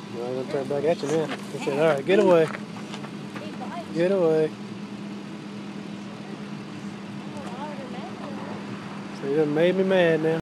Well, I'm gonna turn back at you now. He said, "All right, get away, get away." So you done made me mad now.